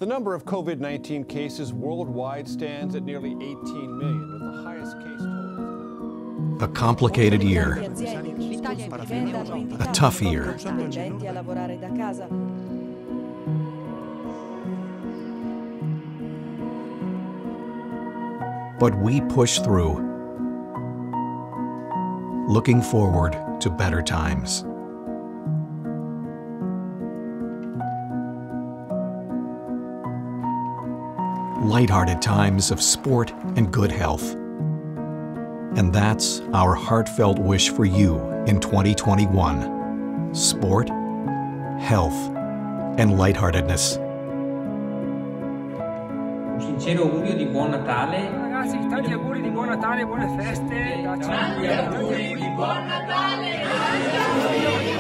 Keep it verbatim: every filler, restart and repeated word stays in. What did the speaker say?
The number of COVID nineteen cases worldwide stands at nearly eighteen million, with the highest case total. A complicated year. A tough year. But we push through, looking forward to better times. Lighthearted times of sport and good health. And that's our heartfelt wish for you in twenty twenty-one. Sport, health, and lightheartedness. Un sincero augurio di buon Natale. Ragazzi, tanti auguri di buon Natale, buone feste. Tanti auguri di buon Natale!